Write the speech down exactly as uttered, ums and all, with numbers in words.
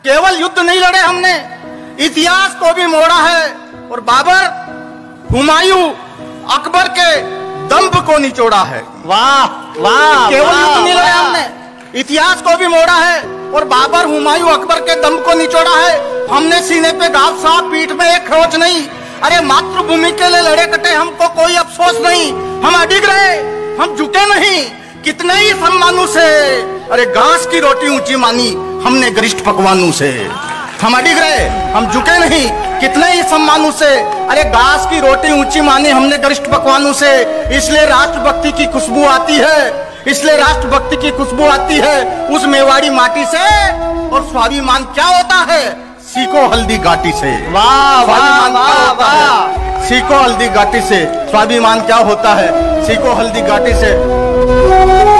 केवल युद्ध नहीं लड़े हमने, इतिहास को भी मोड़ा है और बाबर, हुमायूं, अकबर के दंभ को निचोड़ा है। वाह वाह, केवल युद्ध नहीं लड़े हमने, इतिहास को भी मोड़ा है और बाबर, हुमायूं, अकबर के दंभ को निचोड़ा है। हमने सीने पे घाव साफ, पीठ में एक खरोच नहीं। अरे मातृभूमि के लिए लड़े कटे, हमको कोई अफसोस नहीं। हम अडिग रहे, हम झुके नहीं, कितने ही सम्मानों से। अरे घास की रोटी ऊंची मानी हमने गरिष्ठ पकवानों से। हम अडिग रहे, हम झुके नहीं, कितने ही सम्मानों से। अरे घास की रोटी ऊंची मानी हमने गरिष्ठ पकवानों से। इसलिए राष्ट्रभक्ति की खुशबू आती है, इसलिए राष्ट्रभक्ति की खुशबू आती है उस मेवाड़ी माटी से। और स्वाभिमान क्या होता है? सीखो हल्दी घाटी से। वाह वाह वाह वाह, सीखो हल्दी घाटी से। स्वाभिमान क्या होता है? सीखो हल्दी घाटी से।